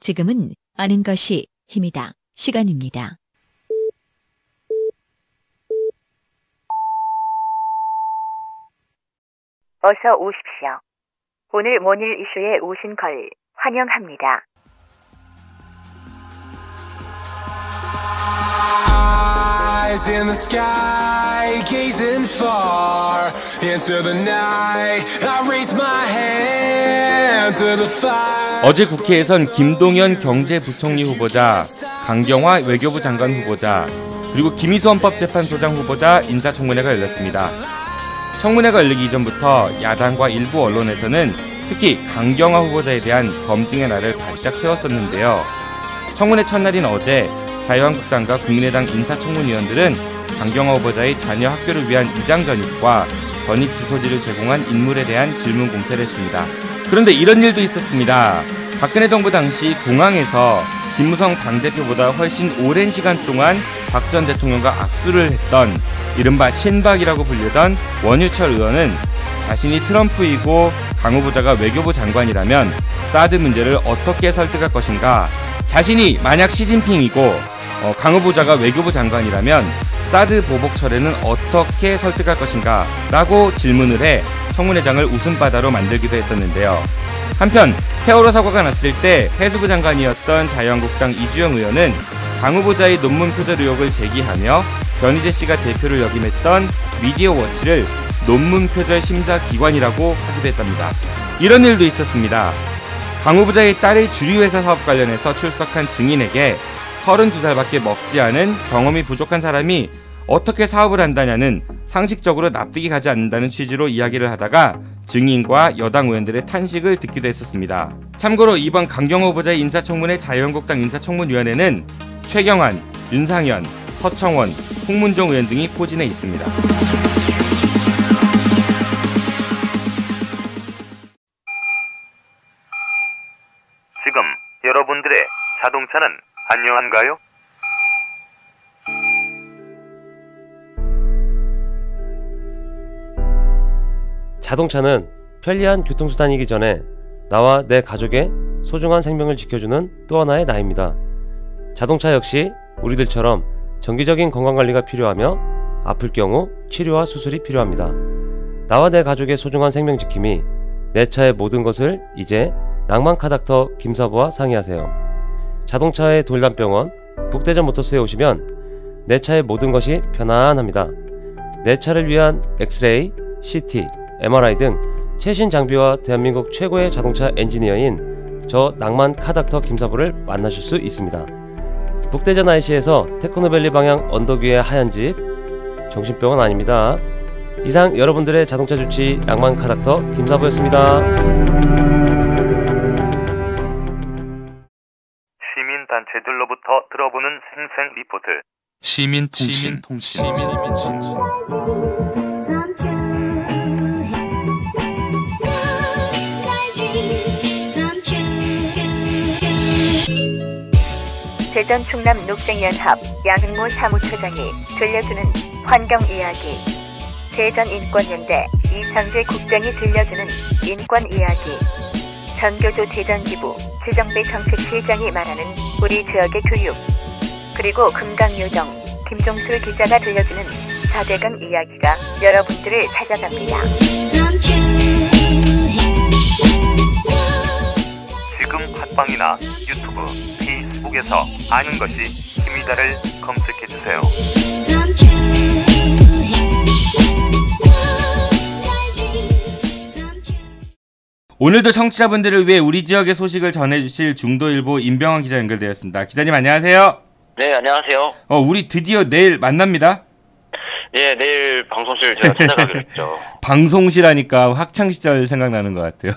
지금은 아는 것이 힘이다. 시간입니다. 어서 오십시오. 오늘 모닝 이슈에 오신 걸 환영합니다. Eyes in the sky, gazing far into the night. I raise my hand to the fire. 어제 국회에선 김동연 경제부총리 후보자, 강경화 외교부 장관 후보자, 그리고 김희수 헌법재판소장 후보자 인사청문회가 열렸습니다. 청문회가 열리기 이전부터 야당과 일부 언론에서는 특히 강경화 후보자에 대한 검증의 날을 바짝 세웠었는데요. 청문회 첫날인 어제 자유한국당과 국민의당 인사청문위원들은 강경화 후보자의 자녀 학교를 위한 위장 전입과 전입 주소지를 제공한 인물에 대한 질문 공세를 했습니다. 그런데 이런 일도 있었습니다. 박근혜 정부 당시 공항에서 김무성 당대표보다 훨씬 오랜 시간 동안 박 전 대통령과 악수를 했던 이른바 신박이라고 불리던 원유철 의원은 자신이 트럼프이고 강 후보자가 외교부 장관이라면 사드 문제를 어떻게 설득할 것인가, 자신이 만약 시진핑이고 강 후보자가 외교부 장관이라면 사드 보복 철회는 어떻게 설득할 것인가 라고 질문을 해 청문회장을 웃음바다로 만들기도 했었는데요. 한편 세월호 사고가 났을 때 해수부 장관이었던 자유한국당 이주영 의원은 강 후보자의 논문 표절 의혹을 제기하며 변희재 씨가 대표를 역임했던 미디어워치를 논문 표절 심사 기관이라고 하기도 했답니다. 이런 일도 있었습니다. 강 후보자의 딸의 주류회사 사업 관련해서 출석한 증인에게 32살밖에 먹지 않은 경험이 부족한 사람이 어떻게 사업을 한다냐는 상식적으로 납득이 가지 않는다는 취지로 이야기를 하다가 증인과 여당 의원들의 탄식을 듣기도 했었습니다. 참고로 이번 강경화 후보자의 인사청문회 자유한국당 인사청문위원회는 최경환, 윤상현, 서청원, 홍문종 의원 등이 포진해 있습니다. 지금 여러분들의 자동차는 안녕한가요? 자동차는 편리한 교통수단이기 전에 나와 내 가족의 소중한 생명을 지켜주는 또 하나의 나입니다. 자동차 역시 우리들처럼 정기적인 건강관리가 필요하며 아플 경우 치료와 수술이 필요합니다. 나와 내 가족의 소중한 생명 지킴이 내 차의 모든 것을 이제 낭만카닥터 김사부와 상의하세요. 자동차의 돌담병원 북대전 모터스에 오시면 내 차의 모든 것이 편안합니다. 내 차를 위한 엑스레이, CT, MRI 등 최신 장비와 대한민국 최고의 자동차 엔지니어인 저 낭만카닥터 김사부를 만나실 수 있습니다. 북대전 IC에서 테크노밸리 방향 언덕 위의 하얀 집, 정신병원 아닙니다. 이상 여러분들의 자동차 주치 낭만카닥터 김사부였습니다. 시민단체들로부터 들어보는 생생 리포트. 시민통신. 대전 충남 녹색연합 양흥모 사무처장이 들려주는 환경이야기, 대전인권연대 이상재 국장이 들려주는 인권이야기, 전교조 대전지부 지정배 정책실장이 말하는 우리 지역의 교육, 그리고 금강요정 김종술 기자가 들려주는 4대강 이야기가 여러분들을 찾아갑니다. 지금 팟빵이나 유튜브, 페이스북에서 아는 것이 힘이다를 검색해주세요. 오늘도 청취자분들을 위해 우리 지역의 소식을 전해주실 중도일보 임병환 기자 연결되었습니다. 기자님 안녕하세요. 네, 안녕하세요. 우리 드디어 내일 만납니다. 예, 내일 방송실 제가 찾아가기로 했죠. 방송실 하니까 학창시절 생각나는 것 같아요.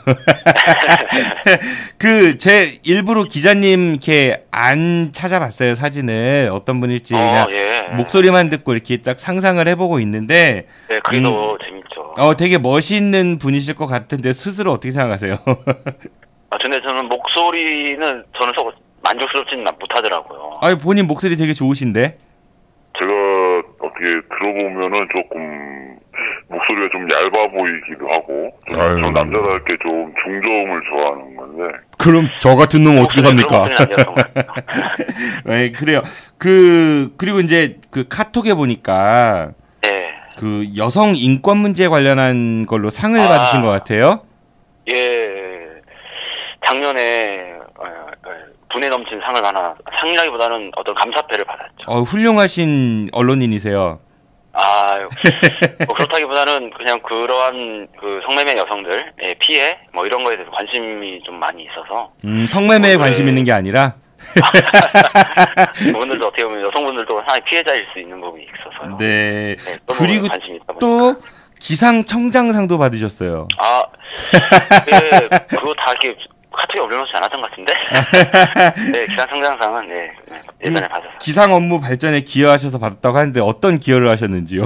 제 일부러 기자님 이렇게 안 찾아봤어요, 사진을. 어떤 분일지. 그냥 예. 목소리만 듣고 이렇게 딱 상상을 해보고 있는데. 네, 그래도 재밌죠. 되게 멋있는 분이실 것 같은데 스스로 어떻게 생각하세요? 근데 저는 목소리는 저는 만족스럽지는 못하더라고요. 본인 목소리 되게 좋으신데? 제가 어떻게 들어보면은 조금 목소리가 좀 얇아 보이기도 하고 아유. 저 남자답게 좀 중저음을 좋아하는 건데 그럼 저 같은 놈 어떻게 삽니까? 그런 목소리는 아니었던 것 같아요. 네, 그래요. 그리고 이제 그 카톡에 보니까 네. 그 여성 인권 문제에 관련한 걸로 상을 아. 받으신 것 같아요. 예, 작년에 분에 넘친 상을 하나, 상이라기보다는 어떤 감사패를 받았죠. 훌륭하신 언론인이세요. 뭐 그렇다기보다는 그냥 그러한 그 성매매 여성들 피해 뭐 이런 거에 대해서 관심이 좀 많이 있어서. 성매매에 관심 있는 게 아니라. 그분들도 어떻게 보면 여성분들도 하나의 피해자일 수 있는 부분이 있어서요. 네. 그리고 관심이 있다 보니까. 또 기상청장상도 받으셨어요. 그거 다 이렇게 카톡에 올려놓지 않았던 것 같은데. 네, 기상청장상은 예전에 받았어요. 기상 업무 발전에 기여하셔서 받았다고 하는데 어떤 기여를 하셨는지요?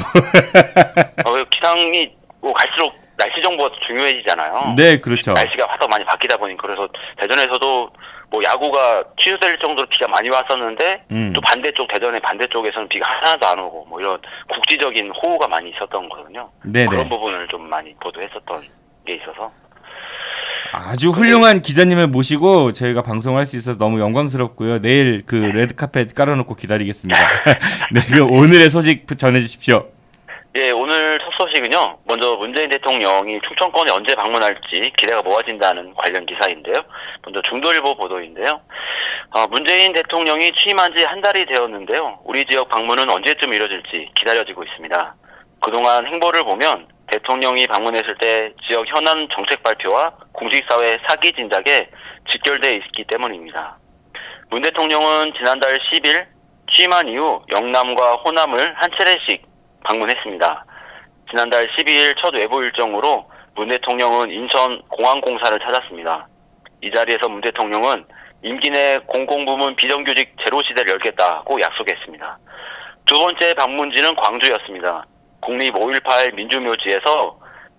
기상이 갈수록 날씨 정보가 중요해지잖아요. 네, 그렇죠. 날씨가 하도 많이 바뀌다 보니 그래서 대전에서도 뭐 야구가 취소될 정도로 비가 많이 왔었는데 또 반대쪽 대전의 반대쪽에서는 비가 하나도 안 오고 뭐 이런 국지적인 호우가 많이 있었던 거거든요. 네네. 그런 부분을 좀 많이 보도했었던 게 있어서 아주 훌륭한 기자님을 모시고 저희가 방송할 수 있어서 너무 영광스럽고요. 내일 그 레드카펫 깔아놓고 기다리겠습니다. 네, 그 오늘의 소식 전해주십시오. 예, 오늘 첫 소식은요. 먼저 문재인 대통령이 충청권에 언제 방문할지 기대가 모아진다는 관련 기사인데요. 먼저 중도일보 보도인데요. 문재인 대통령이 취임한 지 한 달이 되었는데요. 우리 지역 방문은 언제쯤 이뤄질지 기다려지고 있습니다. 그동안 행보를 보면 대통령이 방문했을 때 지역 현안 정책 발표와 공직사회 사기 진작에 직결돼 있기 때문입니다. 문 대통령은 지난달 10일 취임한 이후 영남과 호남을 한 차례씩 방문했습니다. 지난달 12일 첫 외부 일정으로 문 대통령은 인천 공항공사를 찾았습니다. 이 자리에서 문 대통령은 임기 내 공공부문 비정규직 제로 시대를 열겠다고 약속했습니다. 두 번째 방문지는 광주였습니다. 국립 5.18 민주묘지에서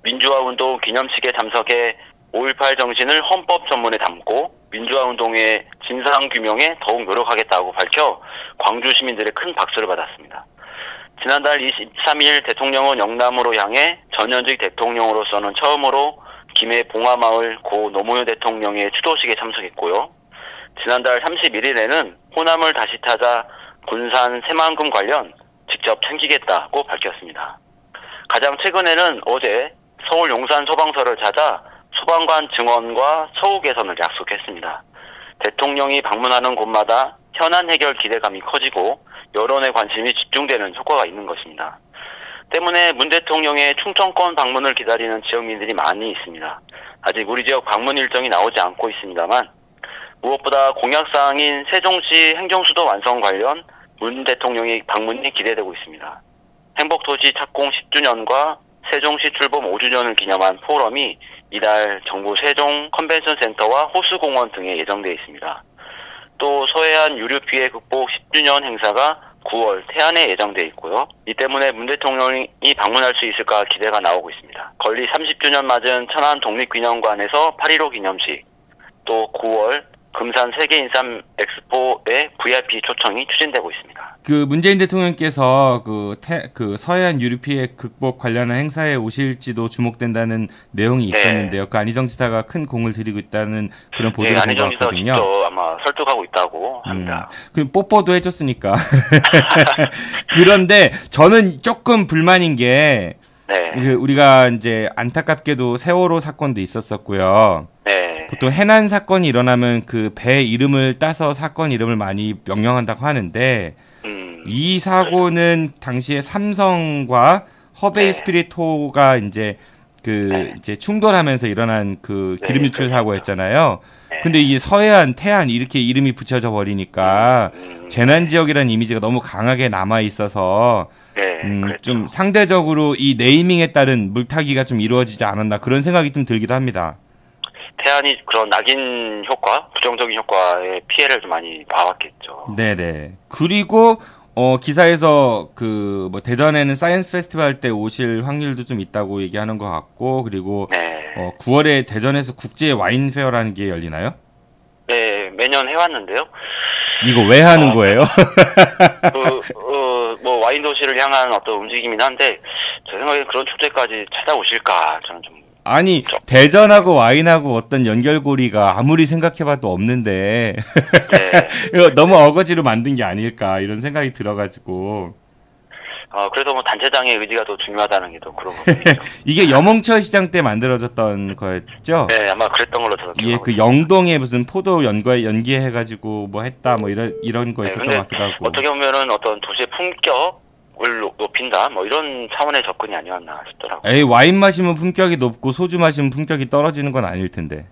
민주화운동 기념식에 참석해 5.18 정신을 헌법 전문에 담고 민주화운동의 진상규명에 더욱 노력하겠다고 밝혀 광주 시민들의 큰 박수를 받았습니다. 지난달 23일 대통령은 영남으로 향해 전현직 대통령으로서는 처음으로 김해 봉화마을 고 노무현 대통령의 추도식에 참석했고요. 지난달 31일에는 호남을 다시 찾아 군산 새만금 관련 직접 챙기겠다고 밝혔습니다. 가장 최근에는 어제 서울 용산 소방서를 찾아 소방관 증언과 처우 개선을 약속했습니다. 대통령이 방문하는 곳마다 현안 해결 기대감이 커지고 여론의 관심이 집중되는 효과가 있는 것입니다. 때문에 문 대통령의 충청권 방문을 기다리는 지역민들이 많이 있습니다. 아직 우리 지역 방문 일정이 나오지 않고 있습니다만 무엇보다 공약사항인 세종시 행정수도 완성 관련 문 대통령의 방문이 기대되고 있습니다. 행복도시 착공 10주년과 세종시 출범 5주년을 기념한 포럼이 이달 정부 세종 컨벤션센터와 호수공원 등에 예정되어 있습니다. 또 서해안 유류 피해 극복 10주년 행사가 9월 태안에 예정되어 있고요. 이 때문에 문 대통령이 방문할 수 있을까 기대가 나오고 있습니다. 건립 30주년 맞은 천안 독립기념관에서 8.15 기념식, 또 9월 금산 세계인삼 엑스포에 VIP 초청이 추진되고 있습니다. 그 문재인 대통령께서 그 서해안 유류 피해 극복 관련한 행사에 오실지도 주목된다는 내용이 있었는데요. 그 안희정 지사가 큰 공을 들이고 있다는 그런 보도를 본 것 같거든요. 안희정 지사 직접 아마 설득하고 있다고 합니다. 그 뽀뽀도 해줬으니까. 그런데 저는 조금 불만인 게 우리가 이제 안타깝게도 세월호 사건도 있었었고요. 보통 해난 사건이 일어나면 그 배 이름을 따서 사건 이름을 많이 명명한다고 하는데 이 사고는 당시에 삼성과 허베이 스피릿호가 이제 이제 충돌하면서 일어난 그 기름 유출 사고였잖아요. 근데 이게 서해안, 태안 이렇게 이름이 붙여져 버리니까 재난 지역이라는 이미지가 너무 강하게 남아 있어서 좀 상대적으로 이 네이밍에 따른 물타기가 좀 이루어지지 않았나 그런 생각이 좀 들기도 합니다. 태안이 그런 낙인 효과, 부정적인 효과의 피해를 좀 많이 봐왔겠죠. 네네. 그리고 기사에서 뭐 대전에는 사이언스 페스티벌 때 오실 확률도 좀 있다고 얘기하는 것 같고, 그리고 9월에 대전에서 국제 와인 페어라는 게 열리나요? 네, 매년 해왔는데요. 이거 왜 하는 거예요? 뭐 와인 도시를 향한 어떤 움직임이긴 한데 제 생각에 그런 축제까지 찾아오실까 저는 좀 아니 대전하고 와인하고 어떤 연결고리가 아무리 생각해봐도 없는데 네. 이거 너무 어거지로 만든 게 아닐까 이런 생각이 들어가지고 그래서 뭐 단체장의 의지가 더 중요하다는 게 또 그런 거죠. 이게 염홍철 시장 때 만들어졌던 거였죠? 네, 아마 그랬던 걸로 저도 예, 그 영동에 무슨 포도 연기해가지고 뭐 했다 뭐 이런 거 있었던 것 같기도 하고. 어떻게 보면은 어떤 도시의 품격을 높인다 뭐 이런 차원의 접근이 아니었나 싶더라고요. 에이 와인 마시면 품격이 높고 소주 마시면 품격이 떨어지는 건 아닐 텐데.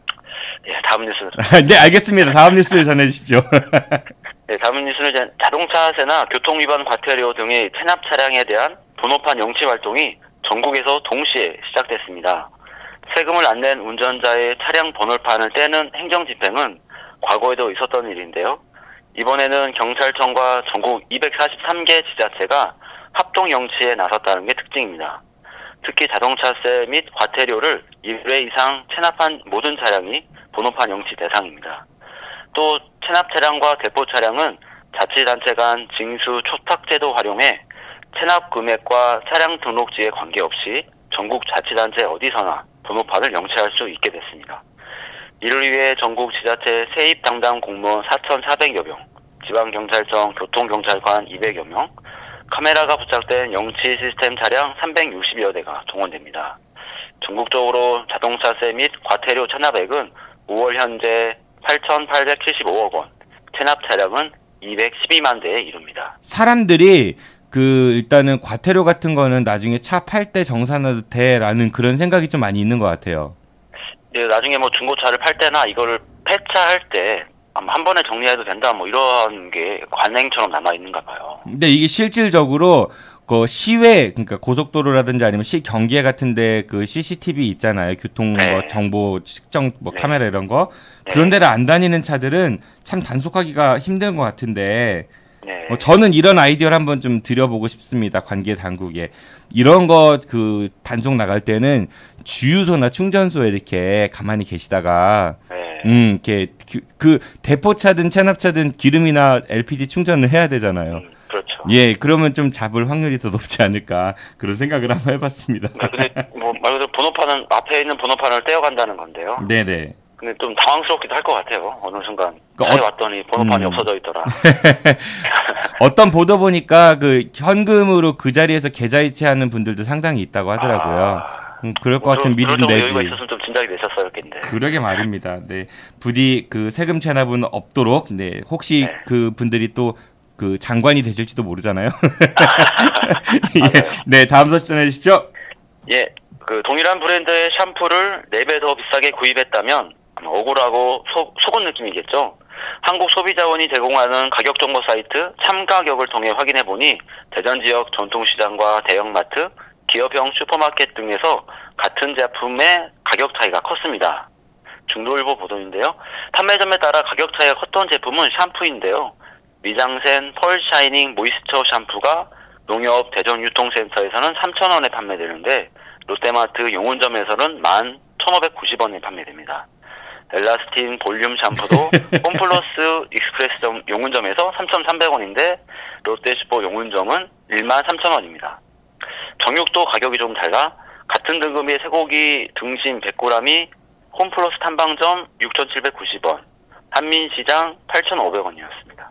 예, 다음 뉴스. 네, 알겠습니다. 다음 뉴스를 전해주십시오. 네, 다음 뉴스는 이제 자동차세나 교통위반 과태료 등의 체납 차량에 대한 번호판 영치 활동이 전국에서 동시에 시작됐습니다. 세금을 안 낸 운전자의 차량 번호판을 떼는 행정집행은 과거에도 있었던 일인데요. 이번에는 경찰청과 전국 243개 지자체가 합동 영치에 나섰다는 게 특징입니다. 특히 자동차세 및 과태료를 1회 이상 체납한 모든 차량이 번호판 영치 대상입니다. 또 체납 차량과 대포 차량은 자치단체 간 징수 초탁제도 활용해 체납 금액과 차량 등록지에 관계없이 전국 자치단체 어디서나 번호판을 영치할 수 있게 됐습니다. 이를 위해 전국 지자체 세입 담당 공무원 4,400여 명, 지방경찰청 교통경찰관 200여 명, 카메라가 부착된 영치 시스템 차량 360여 대가 동원됩니다. 전국적으로 자동차세 및 과태료 체납액은 5월 현재 8,875억 원, 체납 차량은 212만 대에 이릅니다. 사람들이 일단은 과태료 같은 거는 나중에 차 팔 때 정산해도 돼라는 그런 생각이 좀 많이 있는 것 같아요. 네, 나중에 뭐 중고차를 팔 때나 이거를 폐차할 때 한 번에 정리해도 된다 뭐 이런 게 관행처럼 남아 있는가 봐요. 근데 이게 실질적으로 그 시외 그러니까 고속도로라든지 아니면 시 경기에 같은데 그 CCTV 있잖아요. 교통 네. 뭐 정보 측정 뭐 네. 카메라 이런 거 네. 그런 데를 안 다니는 차들은 참 단속하기가 힘든 것 같은데. 네. 저는 이런 아이디어를 한번 좀 드려보고 싶습니다. 관계 당국에 이런 거 단속 나갈 때는 주유소나 충전소에 이렇게 가만히 계시다가 이렇게 대포차든 체납차든 기름이나 LPG 충전을 해야 되잖아요. 그렇죠. 예, 그러면 좀 잡을 확률이 더 높지 않을까 그런 생각을 한번 해봤습니다. 네, 근데 뭐 말 그대로 번호판은 앞에 있는 번호판을 떼어간다는 건데요. 네네. 근데 좀 당황스럽기도 할 것 같아요. 어느 순간 그러니까 차에 왔더니 번호판이 없어져 있더라. 어떤 보도 보니까 현금으로 그 자리에서 계좌 이체하는 분들도 상당히 있다고 하더라고요. 그럴 것 같으면 미리 좀 내지. 여유가 있었으면 좀 진작에 내셨어야 했겠는데. 그러게 말입니다. 네, 부디 세금 체납은 없도록. 네, 혹시 그 분들이 또 장관이 되실지도 모르잖아요. 예, 네, 다음 소식 전해주십시오. 예, 동일한 브랜드의 샴푸를 4배 더 비싸게 구입했다면 억울하고 속은 느낌이겠죠. 한국소비자원이 제공하는 가격정보 사이트 참가격을 통해 확인해보니 대전 지역 전통시장과 대형마트, 기업형 슈퍼마켓 등에서 같은 제품의 가격 차이가 컸습니다. 중도일보 보도인데요. 판매점에 따라 가격 차이가 컸던 제품은 샴푸인데요. 미장센 펄 샤이닝 모이스처 샴푸가 농협 대전유통센터에서는 3,000원에 판매되는데 롯데마트 용운점에서는 11,590원에 판매됩니다. 엘라스틴 볼륨 샴푸도 홈플러스 익스프레스 용운점에서 3,300원인데 롯데슈퍼 용운점은 13,000원입니다. 정육도 가격이 좀 달라 같은 등급의 쇠고기 등심 100g이 홈플러스 탐방점 6,790원, 한민시장 8,500원이었습니다.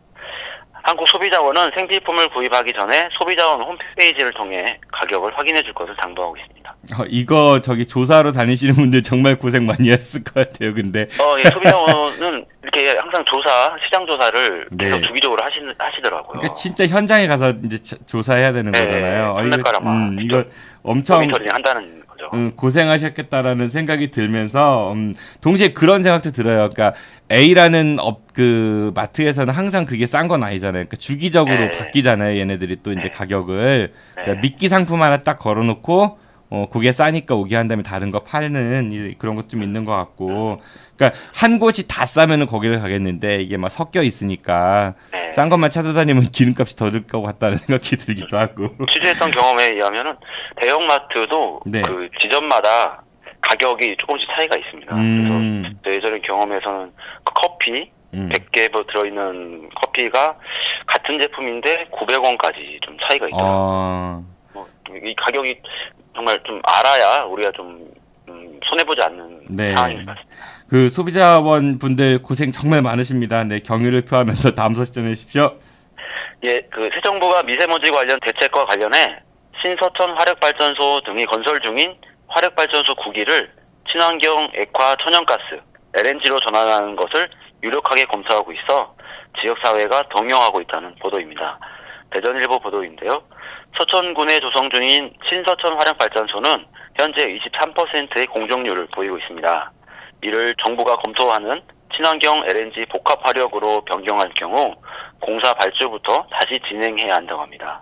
한국소비자원은 생필품을 구입하기 전에 소비자원 홈페이지를 통해 가격을 확인해 줄 것을 당부하고 있습니다. 이거 조사하러 다니시는 분들 정말 고생 많이 했을 것 같아요. 근데 예, 소비자원은 이렇게 항상 시장 조사를 계속 주기적으로 하시더라고요. 그러니까 진짜 현장에 가서 이제 조사해야 되는 거잖아요. 이거 엄청 모니터링 한다는 거죠. 고생하셨겠다라는 생각이 들면서 동시에 그런 생각도 들어요. 그러니까 A라는 마트에서는 항상 그게 싼 건 아니잖아요. 그러니까 주기적으로 바뀌잖아요. 얘네들이 또 이제 가격을 그러니까 미끼 상품 하나 딱 걸어놓고 그게 싸니까 오게 한 다음에 다른 거 팔는 그런 것 좀 있는 것 같고, 그러니까 한 곳이 다 싸면은 거기를 가겠는데 이게 막 섞여 있으니까 싼 것만 찾아다니면 기름값이 더 들 것 같다는 생각이 들기도 하고. 취재했던 경험에 의하면은 대형마트도 그 지점마다 가격이 조금씩 차이가 있습니다. 그래서 예전에 경험에서는 그 커피 100개 들어있는 커피가 같은 제품인데 900원까지 좀 차이가 있더라고요. 이 가격이 정말 좀 알아야 우리가 좀 손해보지 않는 네. 상황인 것 같습니다. 그 소비자원 분들 고생 정말 많으십니다. 네, 경의를 표하면서 다음 소식 전해주십시오. 예, 그 새 정부가 미세먼지 관련 대책과 관련해 신서천 화력발전소 등이 건설 중인 화력발전소 9기를 친환경 액화 천연가스 LNG로 전환하는 것을 유력하게 검토하고 있어 지역사회가 동요하고 있다는 보도입니다. 대전일보 보도인데요. 서천군에 조성 중인 신서천 화력발전소는 현재 23%의 공정률을 보이고 있습니다. 이를 정부가 검토하는 친환경 LNG 복합 화력으로 변경할 경우 공사 발주부터 다시 진행해야 한다고 합니다.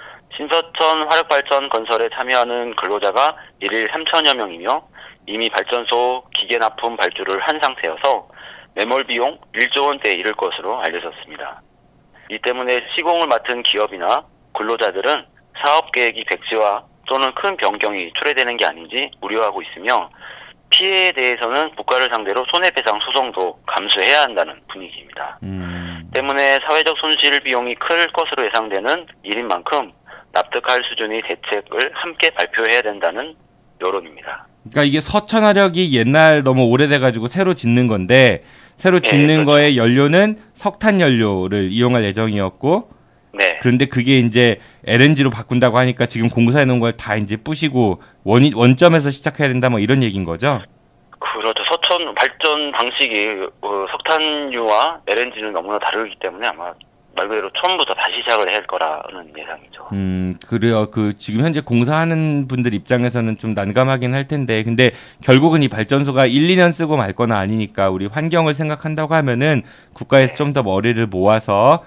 신서천 화력발전 건설에 참여하는 근로자가 일일 3천여 명이며 이미 발전소 기계 납품 발주를 한 상태여서 매몰 비용 1조 원대에 이를 것으로 알려졌습니다. 이 때문에 시공을 맡은 기업이나 근로자들은 사업 계획이 백지화 또는 큰 변경이 초래되는 게 아닌지 우려하고 있으며 피해에 대해서는 국가를 상대로 손해배상 소송도 감수해야 한다는 분위기입니다. 때문에 사회적 손실 비용이 클 것으로 예상되는 일인 만큼 납득할 수준의 대책을 함께 발표해야 된다는 여론입니다. 그러니까 이게 서천화력이 옛날 너무 오래돼가지고 새로 짓는 건데 새로 짓는 그렇죠. 거의 연료는 석탄 연료를 이용할 예정이었고 네. 그런데 그게 이제 LNG로 바꾼다고 하니까 지금 공사해 놓은 걸 다 이제 부시고 원점에서 시작해야 된다 뭐 이런 얘기인 거죠? 그렇죠. 서천 발전 방식이 석탄유와 LNG는 너무나 다르기 때문에 아마 말 그대로 처음부터 다시 시작을 해야 할 거라는 예상이죠. 그래요. 그 지금 현재 공사하는 분들 입장에서는 좀 난감하긴 할 텐데, 근데 결국은 이 발전소가 1, 2년 쓰고 말 거나 아니니까 우리 환경을 생각한다고 하면은 국가에서 좀 더 머리를 모아서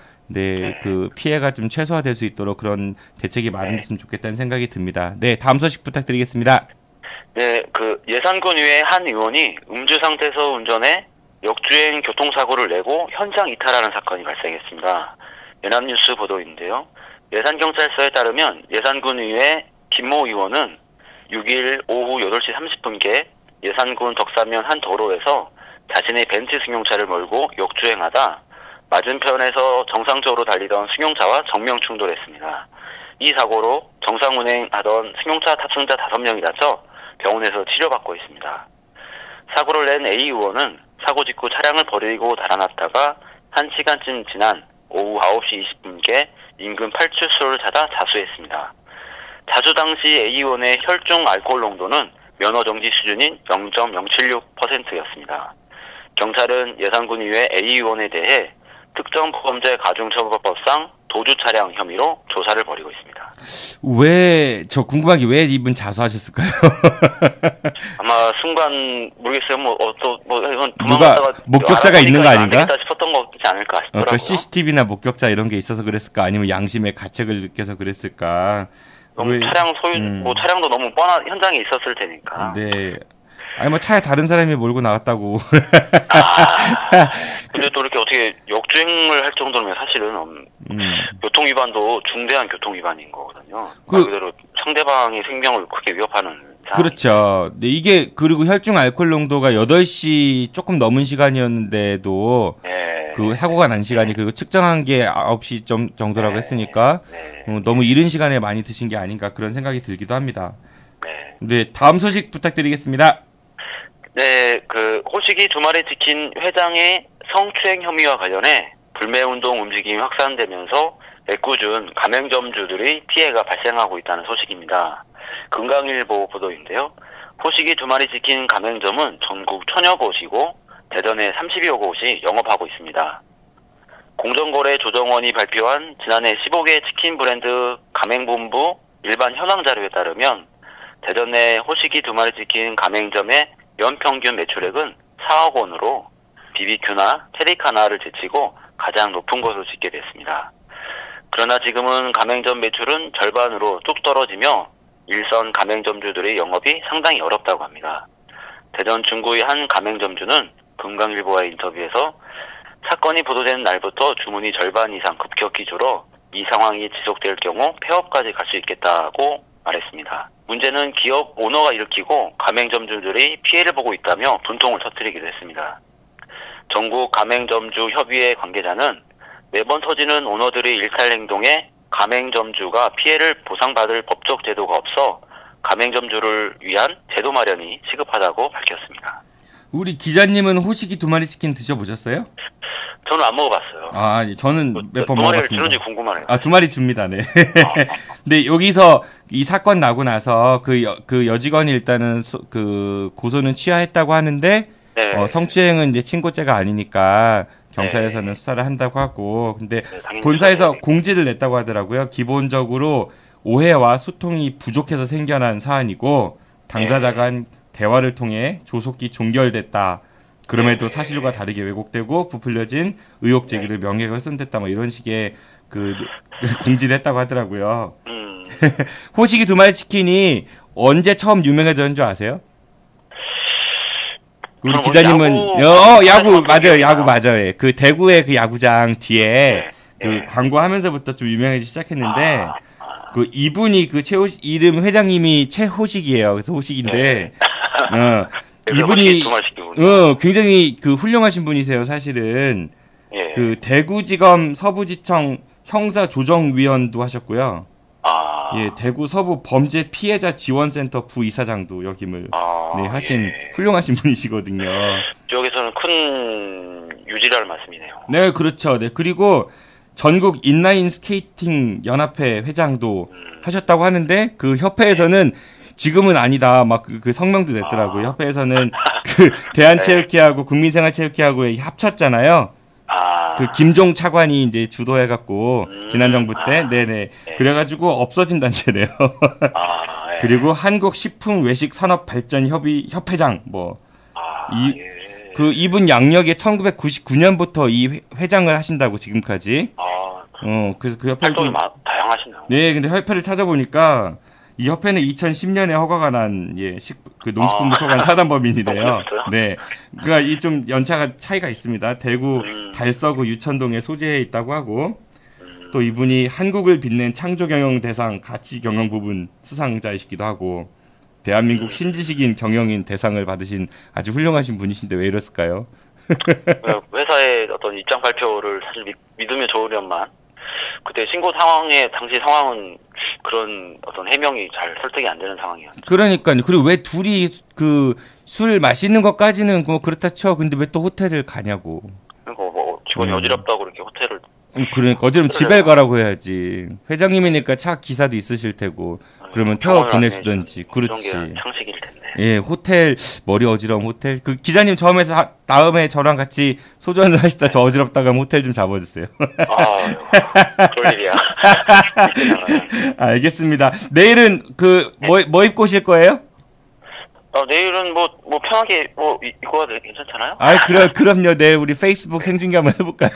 그 피해가 좀 최소화될 수 있도록 그런 대책이 마련됐으면 좋겠다는 생각이 듭니다. 네, 다음 소식 부탁드리겠습니다. 네, 그 예산군의회 한 의원이 음주 상태에서 운전해 역주행 교통사고를 내고 현장 이탈하는 사건이 발생했습니다. 연합뉴스 보도인데요. 예산경찰서에 따르면 예산군의회 김모 의원은 6일 오후 8시 30분께 예산군 덕사면 한 도로에서 자신의 벤츠 승용차를 몰고 역주행하다 맞은편에서 정상적으로 달리던 승용차와 정면 충돌했습니다. 이 사고로 정상 운행하던 승용차 탑승자 5명이 다쳐 병원에서 치료받고 있습니다. 사고를 낸 A 의원은 사고 직후 차량을 버리고 달아났다가 1시간쯤 지난 오후 9시 20분께 인근 팔출소를 찾아 자수했습니다. 자수 당시 A 의원의 혈중 알코올 농도는 면허 정지 수준인 0.076%였습니다. 경찰은 예산군의회 A 의원에 대해 특정범죄 가중처벌법상 도주 차량 혐의로 조사를 벌이고 있습니다. 저 궁금한 게 왜 이분 자수하셨을까요? 아마 순간 모르겠어요. 이건 누가 목격자가 있는 거 아닌가? 싶었던 거지 않을까 싶더라고요. 그 CCTV나 목격자 이런 게 있어서 그랬을까? 아니면 양심의 가책을 느껴서 그랬을까? 너무 차량 차량도 너무 뻔한 현장에 있었을 테니까. 네. 아니 차에 다른 사람이 몰고 나갔다고. 근데 또 이렇게 어떻게 역주행을 할 정도면 사실은 교통 위반도 중대한 교통 위반인 거거든요. 말 그대로 상대방의 생명을 크게 위협하는 상황이죠. 그렇죠. 네, 이게 그리고 혈중 알코올 농도가 8시 조금 넘은 시간이었는데도 그 사고가 난 시간이 그리고 측정한 게 9시 정도라고 했으니까 너무 이른 시간에 많이 드신 게 아닌가 그런 생각이 들기도 합니다. 네, 다음 소식 부탁드리겠습니다. 네, 그 호식이 주말에 찍힌 회장의 성추행 혐의와 관련해 불매운동 움직임이 확산되면서 애꿎은 가맹점주들의 피해가 발생하고 있다는 소식입니다. 금강일보 보도인데요. 호식이 주말에 찍힌 가맹점은 전국 1000여 곳이고 대전에 30여 곳이 영업하고 있습니다. 공정거래조정원이 발표한 지난해 15개 치킨 브랜드 가맹본부 일반 현황 자료에 따르면 대전 내 호식이 주말에 찍힌 가맹점의 연평균 매출액은 4억 원으로 BBQ나 테리카나를 제치고 가장 높은 것으로 집계 됐습니다. 그러나 지금은 가맹점 매출은 절반으로 뚝 떨어지며 일선 가맹점주들의 영업이 상당히 어렵다고 합니다. 대전 중구의 한 가맹점주는 금강일보와의 인터뷰에서 사건이 보도된 날부터 주문이 절반 이상 급격히 줄어 이 상황이 지속될 경우 폐업까지 갈 수 있겠다고 말했습니다. 문제는 기업 오너가 일으키고 가맹점주들이 피해를 보고 있다며 분통을 터뜨리기도 했습니다. 전국 가맹점주 협의회 관계자는 매번 터지는 오너들의 일탈 행동에 가맹점주가 피해를 보상받을 법적 제도가 없어 가맹점주를 위한 제도 마련이 시급하다고 밝혔습니다. 우리 기자님은 호식이 2마리 치킨 드셔보셨어요? 저는 안 먹어봤어요. 아, 저는 몇 번 2마리를 먹어봤습니다. 주는지 궁금하네요. 아, 2마리 줍니다. 네. 근데 여기서 이 사건 나고 나서 그 여직원이 일단은 그 고소는 취하했다고 하는데 네. 성추행은 이제 친고죄가 아니니까 경찰에서는 네. 수사를 한다고 하고, 근데 당연히 본사에서 수사해야죠. 공지를 냈다고 하더라고요. 기본적으로 오해와 소통이 부족해서 생겨난 사안이고 당사자 간 대화를 통해 조속히 종결됐다. 그럼에도 사실과 다르게 왜곡되고 부풀려진 의혹 제기를 명예가 훼손됐다. 뭐 이런 식의 그 공지를 했다고 하더라고요. 호식이 2마리 치킨이 언제 처음 유명해졌는 줄 아세요? 우리 기자님은 야구 맞아요. 야구 맞아요. 그 대구의 그 야구장 뒤에 그 광고하면서부터 좀 유명해지기 시작했는데 그 이분이 그 이름 회장님이 최호식이에요. 그래서 호식인데 이분이 굉장히 그 훌륭하신 분이세요. 사실은 그 대구지검 서부지청 형사조정위원도 하셨고요. 예, 대구 서부 범죄 피해자 지원센터 부이사장도 역임을 하신 훌륭하신 분이시거든요. 지역에서는 큰 유지라는 말씀이네요. 네, 그렇죠. 네, 그리고 전국 인라인 스케이팅 연합회 회장도 하셨다고 하는데 그 협회에서는 지금은 아니다 막 그 성명도 냈더라고요. 협회에서는 그 대한체육회하고 국민생활체육회하고 합쳤잖아요. 그 김종 차관이 이제 주도해갖고 지난 정부 때, 네네. 그래가지고 없어진 단체래요. 그리고 한국식품외식산업발전협회장 이분 양력에 1999년부터 이 회장을 하신다고 지금까지. 그래서 그 협회를 좀 다양하시네요. 네, 근데 협회를 찾아보니까 이 협회는 2010년에 허가가 난 그 농식품부 소관 사단법인이래요. 네, 그러니까 이 좀 연차가 차이가 있습니다. 대구 달서구 유천동에 소재해 있다고 하고 또 이분이 한국을 빛낸 창조경영 대상 가치경영 부분 수상자이시기도 하고 대한민국 신지식인 경영인 대상을 받으신 아주 훌륭하신 분이신데 왜 이랬을까요? 회사의 어떤 입장 발표를 사실 믿으면 좋으련만 그때 신고 상황에 당시 상황은 그런 어떤 해명이 잘 설득이 안 되는 상황이었죠. 그러니까요. 그리고 왜 둘이 그 술 마시는 것까지는 뭐 그렇다 쳐. 근데 왜 또 호텔을 가냐고. 그러니까 뭐 직원이 어지럽다고 그렇게 호텔을. 그러니까 어지러면 집에 가라고 해야지. 회장님이니까 차 기사도 있으실 테고. 그러면 태워 보내시던지. 그렇지. 상식일 텐데. 예, 호텔 머리 어지러움 호텔. 그 기자님 다음에 저랑 같이 소주 한잔 하시다 저 어지럽다가 호텔 좀 잡아주세요. 그럴 일이야. 알겠습니다. 내일은 뭐 입고 오실 거예요? 내일은 뭐 편하게 입고 와도 괜찮잖아요? 그럼요. 내일 우리 페이스북 생중계 한번 해볼까요?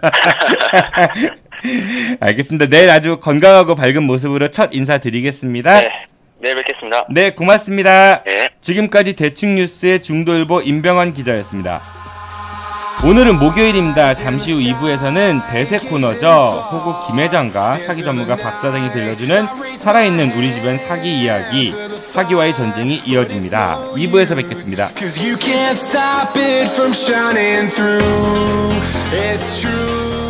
알겠습니다. 내일 아주 건강하고 밝은 모습으로 첫 인사드리겠습니다. 네, 내일 뵙겠습니다. 네, 고맙습니다. 네. 지금까지 대충뉴스의 중도일보 임병환 기자였습니다. 오늘은 목요일입니다. 잠시 후 2부에서는 대세 코너죠. 호구 김 회장과 사기 전문가 박 사장이 들려주는 살아있는 우리 주변 사기 이야기, 사기와의 전쟁이 이어집니다. 2부에서 뵙겠습니다. 'Cause you can't stop it from shining through. It's true.